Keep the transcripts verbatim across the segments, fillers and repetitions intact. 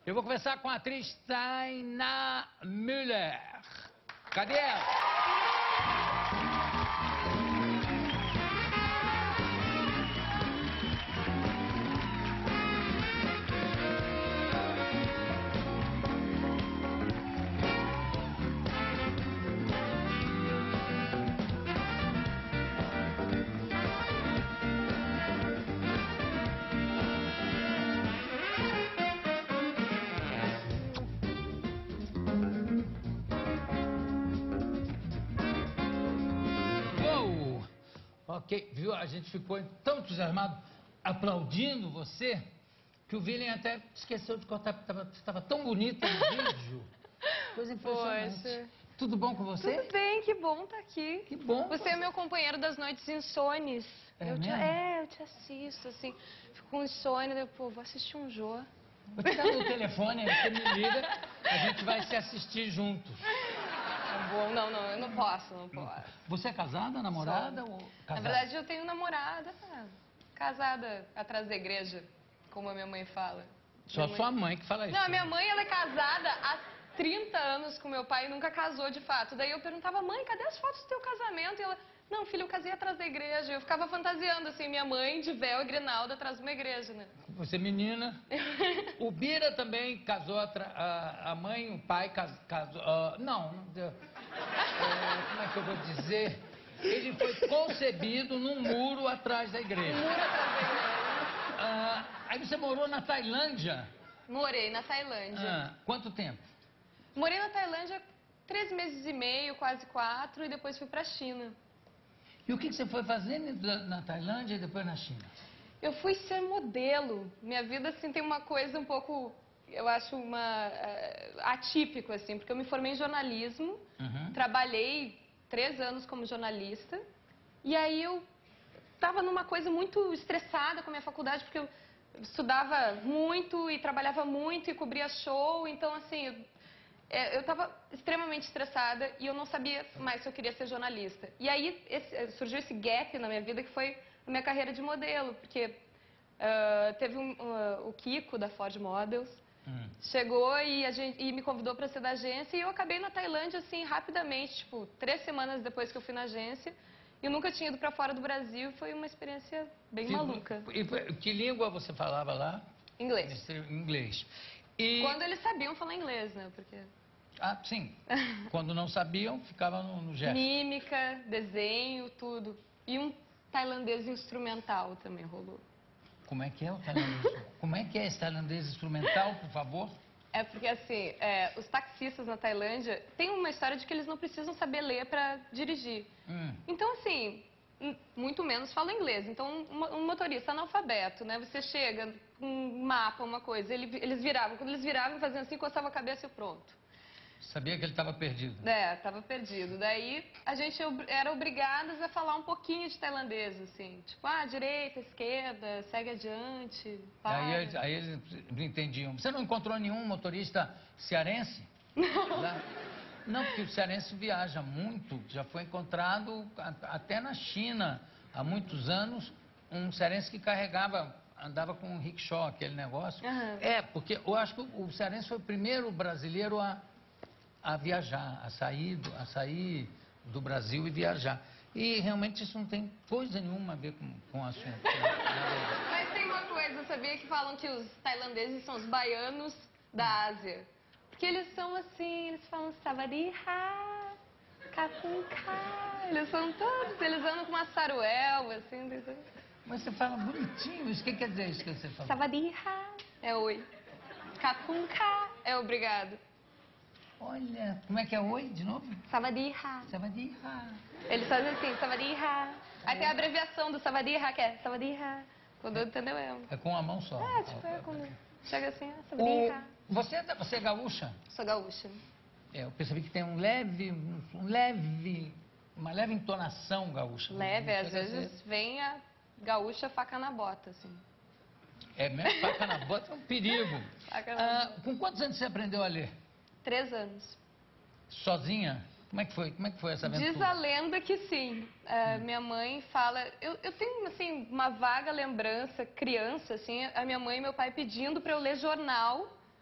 Eu vou conversar com a atriz Taina Müller. Cadê ela? Ok, viu? A gente ficou tão entusiasmado aplaudindo você que o William até esqueceu de cortar, porque estava tão bonita no vídeo. Coisa impressionante. Poxa. Tudo bom com você? Tudo bem, que bom estar aqui. Que bom. Você é meu companheiro das noites insones. É eu te, mesmo? É, eu te assisto, assim. Fico com insônia, eu, pô, vou assistir um Jô. Vou te dar meu telefone, aí você me liga, a gente vai se assistir juntos. Tá bom, não, não, eu não posso, não posso. Você é casada, namorada Sou. ou Na casada? verdade, eu tenho namorada, ah, casada atrás da igreja, como a minha mãe fala. Só Minha sua mãe que fala isso. Não, a minha mãe, ela é casada há trinta anos com meu pai e nunca casou de fato. Daí eu perguntava, mãe, cadê as fotos do teu casamento? E ela, não, filho, eu casei atrás da igreja. Eu ficava fantasiando, assim, minha mãe de véu e grinalda atrás de uma igreja, né? Você menina. O Bira também casou, atra- a, a mãe, o pai cas- casou... ah, não, não deu. É, como é que eu vou dizer? Ele foi concebido num muro atrás da igreja. Muro atrás da igreja. Ah, aí você morou na Tailândia? Morei na Tailândia. Ah, quanto tempo? Morei na Tailândia três meses e meio, quase quatro, e depois fui pra China. E o que que você foi fazendo na na Tailândia e depois na China? Eu fui ser modelo. Minha vida, assim, tem uma coisa um pouco, eu acho, uma eh, atípico, assim, porque eu me formei em jornalismo, Uhum. trabalhei três anos como jornalista, e aí eu estava numa coisa muito estressada com a minha faculdade, porque eu estudava muito e trabalhava muito e cobria show, então, assim, eu, eh, eu estava extremamente estressada e eu não sabia mais se eu queria ser jornalista. E aí esse- surgiu esse gap na minha vida que foi a minha carreira de modelo, porque ah, teve um, ah, o Kiko da Ford Models, Hum. chegou e, a gente, e me convidou para ser da agência e eu acabei na Tailândia assim rapidamente, tipo, três semanas depois que eu fui na agência. E eu nunca tinha ido para fora do Brasil, foi uma experiência bem Que- maluca. E que língua você falava lá? Inglês. Inglês. E... Quando eles sabiam falar inglês, né? Porque Ah, sim. Quando não sabiam, ficava no, no gesto. mímica, desenho, tudo. E um tailandês instrumental também rolou. Como é que é o tailandês? Como é que é esse tailandês instrumental, por favor? É porque, assim, é, os taxistas na Tailândia tem uma história de que eles não precisam saber ler para dirigir. Hum. Então, assim, m- muito menos falam inglês. Então, um, um motorista analfabeto, né? Você chega com um mapa, uma coisa, ele- eles viravam. Quando eles viravam, faziam assim, coçava a cabeça e pronto. Sabia que ele estava perdido. É, tava perdido. Daí, a gente ob- era obrigadas a falar um pouquinho de tailandês, assim. Tipo, ah, direita, esquerda, segue adiante, para. Aí, eles- aí eles não entendiam. Você não encontrou nenhum motorista cearense? Lá? Não, porque o cearense viaja muito. Já foi encontrado a- até na China, há muitos anos, um cearense que carregava, andava com um rickshaw, aquele negócio. Aham. É, porque eu acho que o cearense foi o primeiro brasileiro a, a viajar, a sair, do- a sair do Brasil e viajar. E realmente isso não tem coisa nenhuma a ver com, com o assunto. Mas tem uma coisa, sabia que falam que os tailandeses são os baianos da Ásia? Porque eles são assim, eles falam savadiha, kapunka, eles são todos, eles andam com uma saruel, assim, Mas você fala bonitinho, isso o que quer dizer isso que você falou? savadiha é oi, kapunka é obrigado, Olha, como é que é oi, de novo? savadiha. Savadiha. Eles fazem assim, savadiha. Aí tem a abreviação do savadiha, que é savadiha. Quando entendeu é. É com a mão só. É, tipo, é quando chega assim, ah, O, savadiha. você, é da- você é gaúcha? Sou gaúcha. É, eu percebi que tem um leve, um leve, uma leve entonação gaúcha. Leve, Não às chega a ser- vezes vem a gaúcha faca na bota, assim. É mesmo, faca na bota é um perigo. Faca na Ah, bota. com quantos anos você aprendeu a ler? Três anos. Sozinha? Como é que foi? Como é que foi essa aventura? Diz a lenda que sim. É, minha mãe fala... Eu, eu tenho, assim, uma vaga lembrança, criança, assim, a minha mãe e meu pai pedindo para eu ler jornal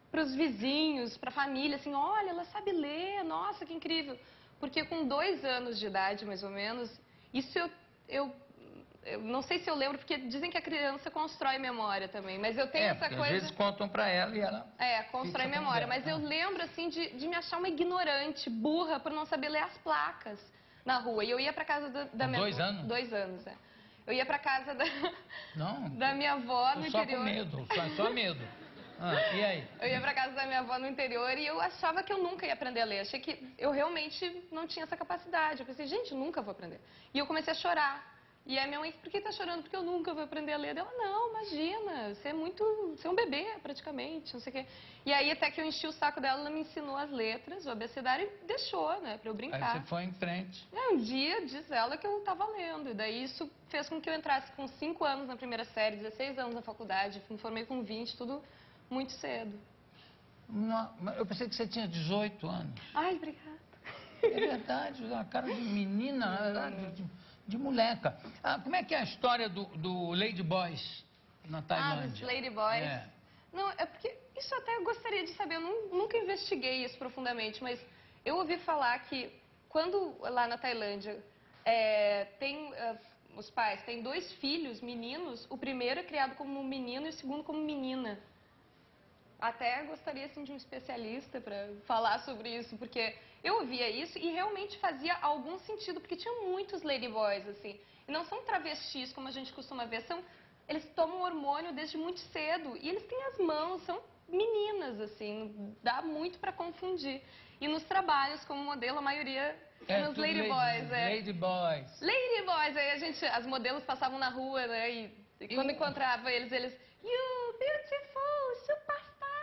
para os vizinhos, para a família, assim, olha, ela sabe ler, nossa, que incrível. Porque com dois anos de idade, mais ou menos, isso eu, eu, eu não sei se eu lembro, porque dizem que a criança constrói memória também, mas eu tenho É, essa porque coisa... às vezes contam pra ela e ela... É, constrói fixa como memória, dela. mas eu Ah. lembro, assim, de, de me achar uma ignorante, burra, por não saber ler as placas na rua. E eu ia pra casa da, da Com minha... dois anos? Dois anos, é. Eu ia pra casa da, Não, da minha avó tô no só interior. com medo, só, só medo. Ah, e aí? Eu ia pra casa da minha avó no interior e eu achava que eu nunca ia aprender a ler. Achei que eu realmente não tinha essa capacidade. Eu pensei, gente, nunca vou aprender. E eu comecei a chorar. E a minha mãe, por que tá chorando? Porque eu nunca vou aprender a ler. Ela, não, imagina, você é muito... Você é um bebê, praticamente, não sei o quê. E aí, até que eu enchi o saco dela, ela me ensinou as letras, o abecedário, e deixou, né, pra eu brincar. Aí você foi em frente. É, um dia, diz ela, que eu tava lendo. E daí, isso fez com que eu entrasse com cinco anos na primeira série, dezesseis anos na faculdade. Me formei com vinte, tudo muito cedo. Não, eu pensei que você tinha dezoito anos. Ai, obrigada. É verdade, uma cara de menina, de, de moleca. Ah, como é que é a história do, do Lady Boys na Ah, Tailândia? dos Lady Boys. É. Não, é porque isso eu até gostaria de saber. Eu nu- nunca investiguei isso profundamente, mas eu ouvi falar que quando lá na Tailândia é, tem ah, os pais têm dois filhos meninos, o primeiro é criado como menino e o segundo como menina. Até gostaria assim, de um especialista para falar sobre isso, porque eu ouvia isso e realmente fazia algum sentido, porque tinha muitos ladyboys, assim. E não são travestis, como a gente costuma ver, são, eles tomam hormônio desde muito cedo e eles têm as mãos, são meninas, assim, dá muito para confundir. E nos trabalhos, como modelo, a maioria é, É, nos tudo ladyboys. lady, É. lady Boys. Ladyboys, aí a gente, as modelos passavam na rua, né, e, e quando E- encontrava eles, eles, you beautiful, superstar.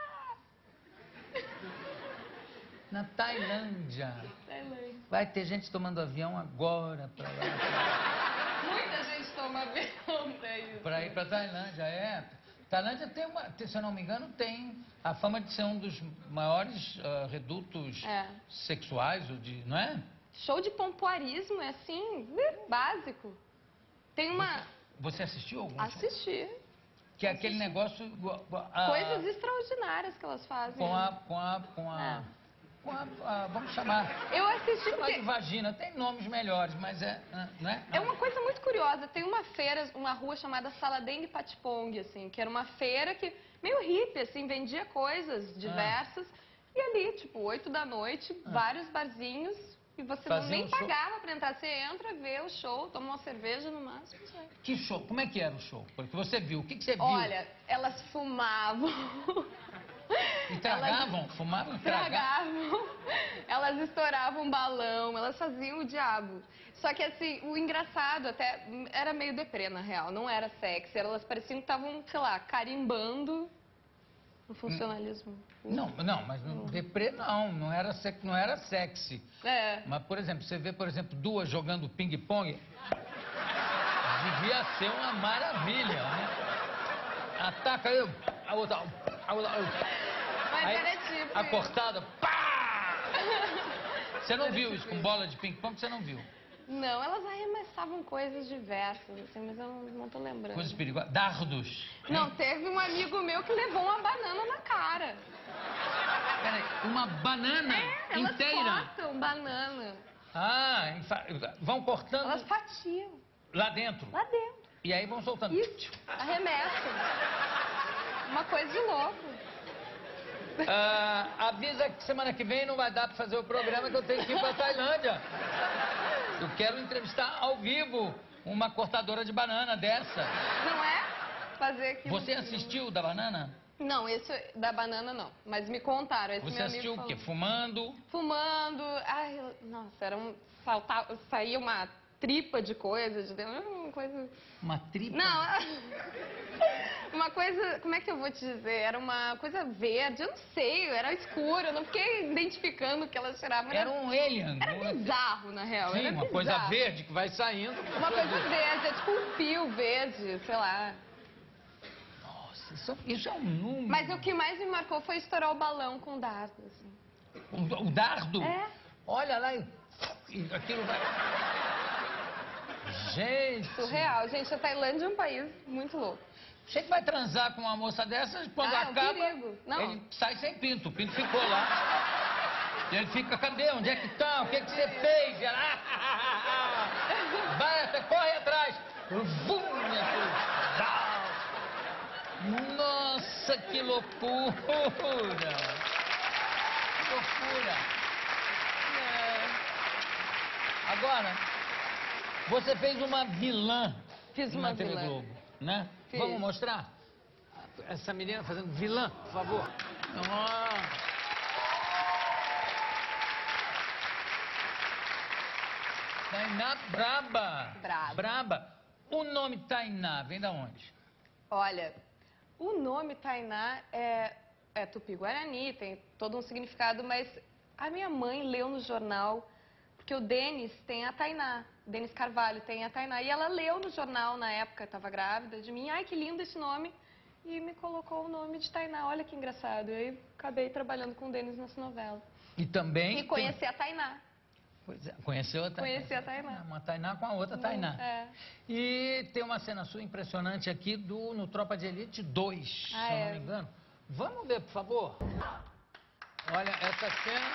Na Tailândia. Tailândia. Vai ter gente tomando avião agora para lá, Muita gente toma avião pra isso. para ir para Tailândia, é. Tailândia tem uma, tem- se eu não me engano, tem a fama de ser um dos maiores ah, redutos É. sexuais, ou de, não é? Show de pompoarismo é assim, básico. Tem uma... Você assistiu algum? show? Assistir. Que é aquele negócio ah, Coisas extraordinárias que elas fazem. com a, com a, com a, É. com a, a- vamos chamar, Eu assisti chamar de porque... vagina. Tem nomes melhores, mas é, ah, não é? É uma coisa muito curiosa. Tem uma feira, uma rua chamada Saladeng Patpong, assim, que era uma feira que meio hippie, assim, vendia coisas diversas. E ali, tipo, oito da noite, vários barzinhos. E você não, Fazia nem um show. pagava pra entrar. Você entra, vê o show, toma uma cerveja no máximo. Sai. Que show? Como é que era o show? Porque você viu. O que, que você viu? Olha, elas fumavam. E tragavam? Fumavam e tragavam? Tragavam. Elas estouravam balão, elas faziam o diabo. Só que assim, o engraçado até era meio deprê, na real. Não era sexy. Elas pareciam que estavam, sei lá, carimbando no funcionalismo. Não, não, mas no deprê não. Não era, sex, não era sexy. É. Mas, por exemplo, você vê, por exemplo, duas jogando ping-pong. Devia ser uma maravilha, né? Ataca eu, a outra, a outra. Mas Aí, era tipo. a cortada, pá! Você não viu isso com bola de ping-pong? Você não viu? Não, elas arremessavam coisas diversas, assim, mas eu não, não tô lembrando. Coisas perigosas. Dardos. Não, teve um amigo meu que levou uma banana na cara. Peraí, uma banana É, elas inteira. cortam banana. Ah, enfa- vão cortando Elas fatiam lá dentro. lá dentro. E aí vão soltando. Isso, arremessam. Uma coisa de louco. Ah, avisa que semana que vem não vai dar pra fazer o programa, que eu tenho que ir pra Tailândia. Eu quero entrevistar ao vivo uma cortadora de banana dessa. Não é? Fazer aquilo. Você assistiu da banana? Não, esse da banana não. Mas me contaram. Esse Você meu assistiu amigo o quê? falou. Fumando? Fumando. Ai, eu- nossa, era um. Saltava, saía uma tripa de coisa de dentro. Uma coisa. Uma tripa? Não, uma coisa, como é que eu vou te dizer? Era uma coisa verde, eu não sei, era escuro, eu não fiquei identificando o que elas tiravam. Era um alien. Era bizarro, na real. Sim, era uma coisa bizarro. verde que vai saindo. Uma coisa verde, é tipo um fio verde, sei lá. Nossa, isso, isso é um número. Mas o que mais me marcou foi estourar o balão com dardo, assim. O, o dardo? É. Olha lá e, e aquilo vai... Gente... Surreal. Gente, a Tailândia é um país muito louco. Você que vai transar com uma moça dessas, quando Ah, é um acaba, perigo. Não. ele sai sem pinto. O pinto ficou lá. E ele fica, cadê? Onde é que tá? O que, que você fez? E ela, vai até, corre atrás. Vum, minha filha. Nossa, que loucura! Que loucura! É. Agora, você fez uma vilã Fiz na uma T V vilã. Globo, né? Fiz. Vamos mostrar? Essa menina fazendo vilã, por favor. Ah. Tainá braba. Braba. Braba. O nome Tainá vem da onde? Olha, o nome Tainá é, é tupi-guarani, tem todo um significado, mas a minha mãe leu no jornal, porque o Denis tem a Tainá, Denis Carvalho tem a Tainá, e ela leu no jornal na época, estava grávida de mim, ai que lindo esse nome, e me colocou o nome de Tainá, olha que engraçado, e aí acabei trabalhando com o Denis nessa novela. E também... E conheci a Tainá. Pois é, conheceu a Tainá? Conheci a Tainá. Uma Tainá com a outra Tainá. É. E tem uma cena sua impressionante aqui do, no Tropa de Elite dois, Ah, se eu é. não me engano. Vamos ver, por favor. Olha, essa cena...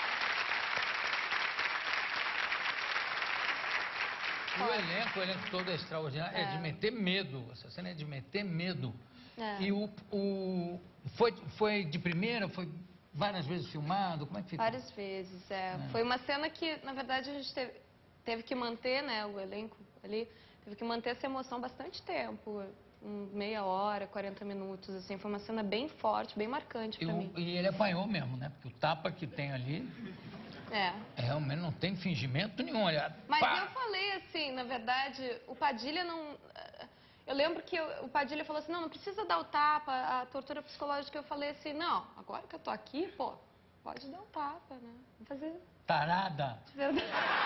O elenco, o elenco todo é extraordinário. É. É. de meter medo. Essa cena é de meter medo. É. E o... o foi, foi de primeira? Foi várias vezes filmado? Como é que ficou? Várias vezes, é. É. Foi uma cena que, na verdade, a gente teve, teve que manter, né, o elenco ali, teve que manter essa emoção bastante tempo, um, meia hora, quarenta minutos, assim. Foi uma cena bem forte, bem marcante E, pra o- mim. e ele apanhou mesmo, né? Porque o tapa que tem ali, É. realmente não tem fingimento nenhum. Olha, Mas pá! eu falei assim, na verdade, o Padilha não... Eu lembro que eu- o Padilha falou assim, não, não precisa dar o tapa, a tortura psicológica. Eu falei assim, não, agora que eu tô aqui, pô, pode dar o tapa, né? Vou fazer Tarada. de verdade.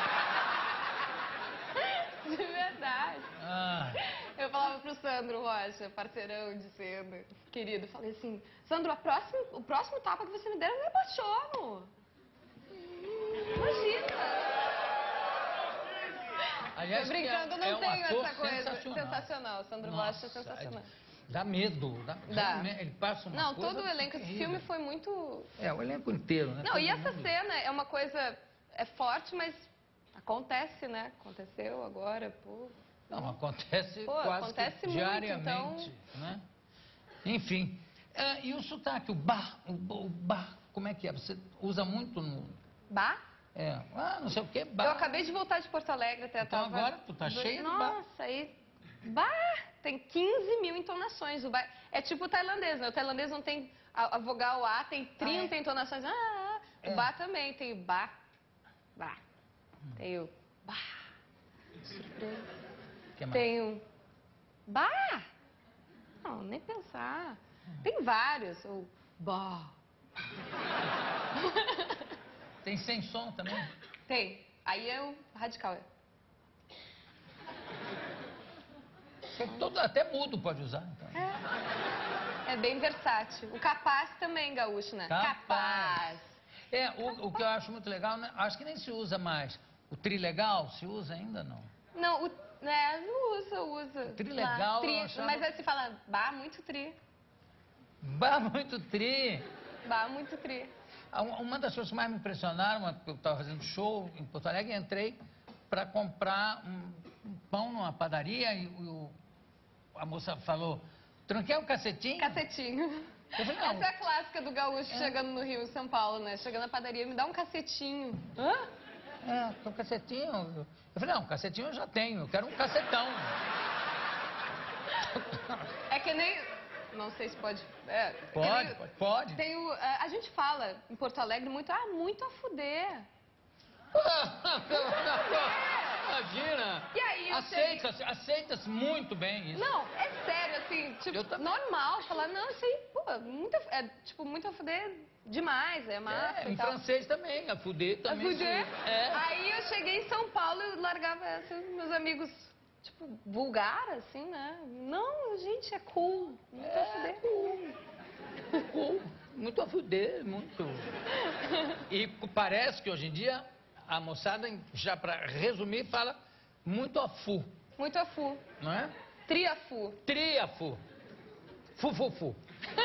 De verdade. Ah, Eu falava pro Sandro Rocha, parceirão de cena, querido, eu falei assim, Sandro, a próxima, o próximo tapa que você me der, eu me apaixono. Imagina. aliás, Tô brincando, eu que é, não é um tenho ator essa coisa. sensacional. Sensacional, Sandro Nossa, Rocha é sensacional. Dá medo. Dá, Dá. realmente, Ele passa uma Não, coisa todo o elenco, esse terrível. filme foi muito... É, o elenco inteiro, né? Não, Todo e essa mundo. cena é uma coisa, é forte, mas acontece, né? Aconteceu agora, pô. Não, acontece Pô, quase acontece que muito, diariamente, então- né? Enfim. Ah, e o sotaque, o bar, o, o bar, como é que é? Você usa muito no... Bah? É, ah, não sei o que, bar. Eu acabei de voltar de Porto Alegre até. Então tava... agora tu tá cheia de bar. Nossa, aí... Bah! Tem quinze mil entonações. O bar... É tipo o tailandês, né? O tailandês não tem... A, a vogal A tem trinta Ah, é? entonações. Ah, ah, ah. É. O Bah também tem Bah. Bah. Tem o Bah. Surpresa. Que mais? Tem o Bah. Não, nem pensar. Tem vários. O Bah. Tem sem som também? Tem. Aí é o radical. Tem todo, até mudo pode usar. Então. É. É bem versátil. O capaz também, gaúcho, né? Capaz. É, o, o que eu acho muito legal, né? Acho que nem se usa mais. O trilegal se usa ainda não? Não, o, né, não usa, usa. Trilegal, Lá, tri, eu achava- Mas aí se fala, bah, muito tri. Bah, muito tri. Bah, muito tri. Ah, uma- Uma das coisas que mais me impressionaram, uma- eu estava fazendo show em Porto Alegre e entrei para comprar um, um pão numa padaria e, o- a moça falou, tranquei um cacetinho? Cacetinho. Eu falei, não. Essa é a clássica do gaúcho chegando no Rio, em São Paulo, né? Chegando na padaria, me dá um cacetinho. Hã? É, tem um cacetinho. Eu falei, não, um cacetinho eu já tenho, eu quero um cacetão. É que nem... Não sei se pode... É, que Pode, nem- pode, pode. Tem o... A a gente fala em Porto Alegre muito, ah, muito a fuder. Imagina. E aí, eu Aceita-se, aceita-se muito bem isso. Não, é sério, assim, tipo, Eu também. normal falar, não, isso aí, pô, muito, é, tipo, muito a fuder demais, é massa É, e em tal. francês também, a fuder A também. fuder. se- É. Aí eu cheguei em São Paulo e largava essa, meus amigos, tipo, vulgar, assim, né? Não, gente, é cool, muito a É, fuder. cool. Cool. Muito a fuder, muito. E parece que hoje em dia a moçada, já para resumir, fala muito a fu, Muito a fu, não é? triafu. Triafu. fu, fu, fu.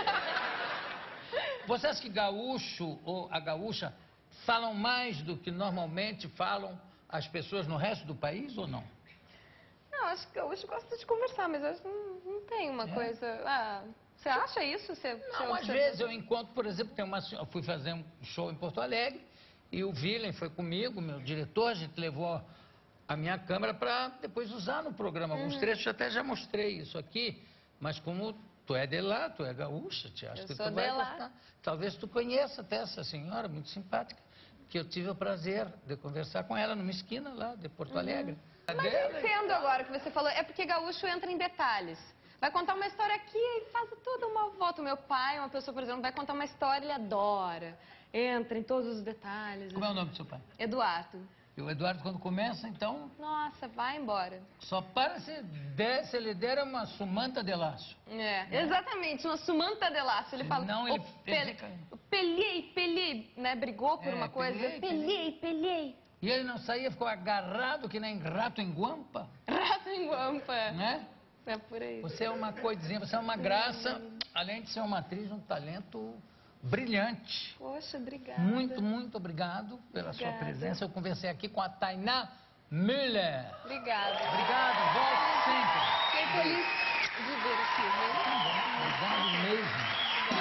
Você acha que gaúcho ou a gaúcha falam mais do que normalmente falam as pessoas no resto do país ou não? Não, acho que gaúcho gosta de conversar, mas acho que não, não tem uma É? coisa... Ah, você acha isso? Você, Não, você às observa? vezes eu encontro, por exemplo, tem uma, senhora- eu fui fazer um show em Porto Alegre e o Willem foi comigo, meu diretor, a gente levou a minha câmera para depois usar no programa. Alguns Uhum. trechos eu até já mostrei isso aqui, mas como tu é de lá, tu é gaúcha, te acho Eu que sou tu vai de lá. gostar. Talvez tu conheça até essa senhora, muito simpática, que eu tive o prazer de conversar com ela numa esquina lá de Porto Alegre. A Uhum. Mas dela eu e entendo tal. agora o que você falou. É porque gaúcho entra em detalhes. Vai contar uma história aqui e faz toda uma volta. O meu pai, uma pessoa, por exemplo, vai contar uma história, ele adora. Entra em todos os detalhes. Como é o assim. nome do seu pai? Eduardo. E o Eduardo, quando começa, então, Nossa, vai embora. só para se, der, se ele der uma sumanta de laço. É, exatamente, uma sumanta de laço. Ele fala, Senão ele- "Ô, ele pele- fica- pelhei, pelhei, né? Brigou por É, uma coisa. pelhei, Pelhei, pelhei. E ele não saía, ficou agarrado que nem rato em guampa, Rato em guampa. né? É por aí. Você é uma coisinha, você é uma graça, além de ser uma atriz, um talento brilhante. Poxa, obrigada. Muito, muito obrigado pela sua Obrigada. presença. Eu conversei aqui com a Tainá Müller. Obrigada. Obrigado, volte sempre. Fiquei feliz de vir aqui, viu? Obrigado mesmo.